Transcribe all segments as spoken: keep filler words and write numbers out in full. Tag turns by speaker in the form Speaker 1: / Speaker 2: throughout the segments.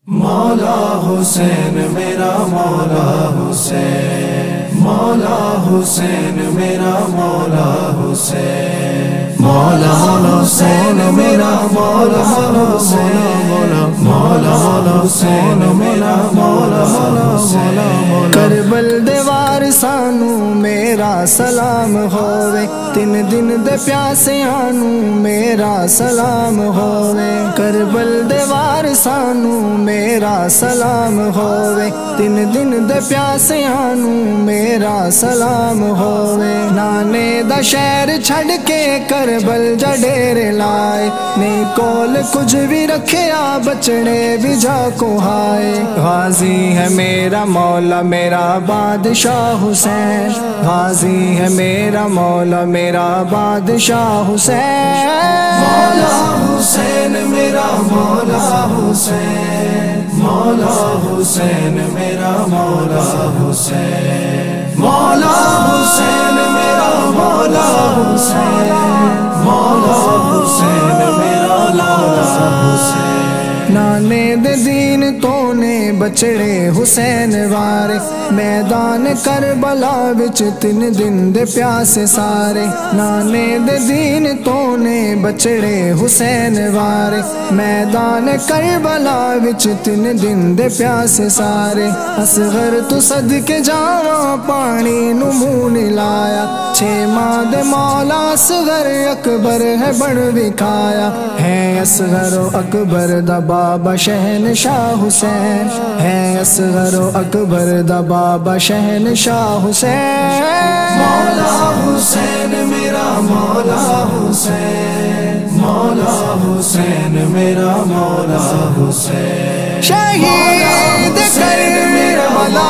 Speaker 1: مولا حسین میرا مولا حسین، مولا حسین میرا مولا حسین، مولا حسین میرا مولا حسین، مولا حسین میرا مولا حسین۔
Speaker 2: کربل دے وارثانو میرا سلام ہووے، تین دن دے پیاسیانو میرا سلام ہووے۔ کربل دے وارثانو میرا سلام ہووے، تین دن دے پیاسیانو میرا سلام ہووے۔ نانے دا شہر چھڑ کے کربل جا ڈیرے لائے، نہیں کول کچھ بھی رکھیا بچڑے بھی جا کو ہائے۔ غازی ہے میرا مولا میرا بادشاہ حسین، غازی ہے میرا مولا میرا بادشاہ حسین۔
Speaker 1: مولا حسین میرا مولا حسین، مولا حسین میرا مولا حسین، مولا حسین میرا مولا حسین، مولا حسین میرا مولا حسین۔
Speaker 2: نانے دے دین تو نے بچڑے حسین وارے، میدان کربلا وچ تین دن دے پیاسے سارے۔ نانے دے دین تو نے بچڑے حسین وارے، میدان کربلا وچ تین دن دے پیاسے سارے۔ اصغر تو صدقے جاواں پانی نو منہ نہیں لایا، چھ ماں دے مولا اصغر اکبر ہے بن وکھایا۔ ہے اصغر و اکبر دا بابا شہنشاہ حسین، ہے اصغر و اکبر دا بابا شہنشاہ حسین۔
Speaker 1: مولا حسین میرا مولا حسین، مولا حسین میرا مولا حسین۔
Speaker 2: شہید کربلا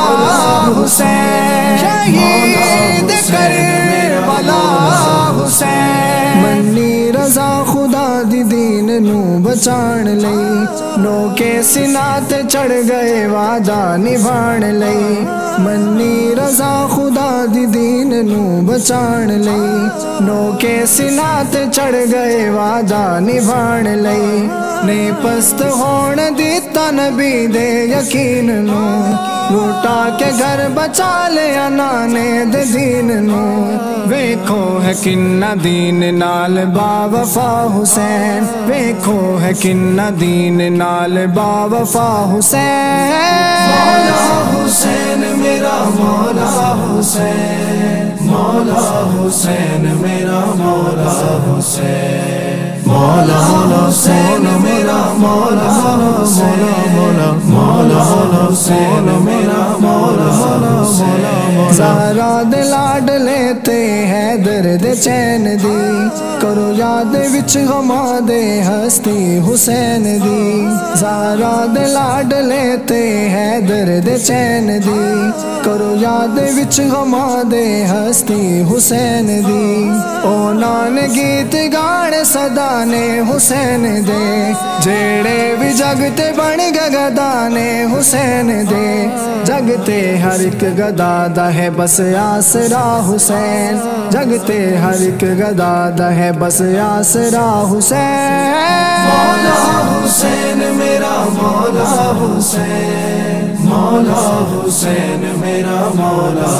Speaker 2: حسین، شہید کربلا حسین۔ منی رضا خدا دی دین نو بچان لئی، نو کے سینہ تے چڑھ گئے وعدہ نبھان لئی۔ منی رضا خدا دی دین نو بچان لئی، نو کے سینہ تے چڑھ گئے وعدہ نبھان لئی۔ نے پست ہون دیتا نبی دے یقین نو، لوٹا کے گھر بچا لیا نانے دے دین نو۔ ویکھو ہے کنہ دین نال با وفا حسین، ویکھو ہے کنہ دین نال با وفا حسین۔
Speaker 1: مولا حسین میرا مولا حسین، مولا حسین میرا مولا حسین، مولا حسین میرا مولا حسین، مولا حسین میرا مولا حسین۔
Speaker 2: زہرا دے لاڈ لیتے ہیں درد چین دی، کرو یاد وچ غما دے ہستی حسین دی۔ زہرا دے لاڈ لیتے ہیں درد چین دی، کرو یاد وچ غما دے ہستی حسین دی۔ او نان گیت گانے صدانے حسین دے، جیڑے بھی جگتے بن گئے گدانے حسین دے۔ جگتے ہر ایک گدا دا ہے بس آسرا حسین، جگتے ہر ایک گدا دا ہے بس آسرا حسین۔
Speaker 1: مولا حسین میرا مولا حسین، مولا حسین میرا مولا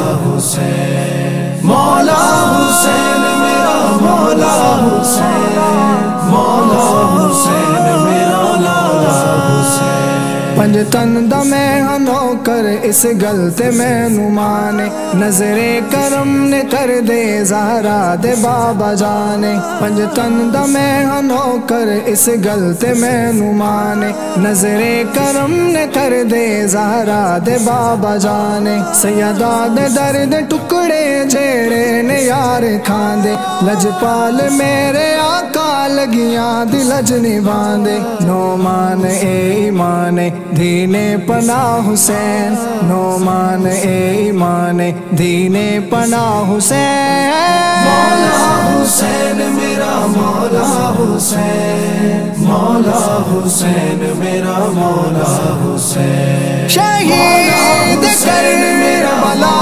Speaker 1: حسین، مولا حسین میرا مولا حسین، مولا حسین میرا مولا حسین۔
Speaker 2: پنج تن دا میں ہنو کر اس گل تے میں نو مانے، نظر کرم نے کر دے زہرا دے بابا جانے۔ پنج تن دا میں ہنو کر اس گل تے میں نو مانے، نظر کرم نے کر دے زہرا دے بابا جانے۔ سیدہ دے درد ٹکڑے جیڑے نے یار کھاندے، لجپال میرے آقا لگیاں دی لج نبھاندے۔ نو مان اے ایمان دین پناہ حسین، نو مان اے ایمان دین پناہ حسین۔
Speaker 1: مولا حسین میرا مولا حسین، مولا حسین میرا مولا حسین۔
Speaker 2: شہید کربلا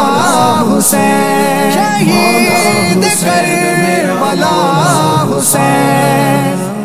Speaker 2: حسین، شہید کربلا حسین۔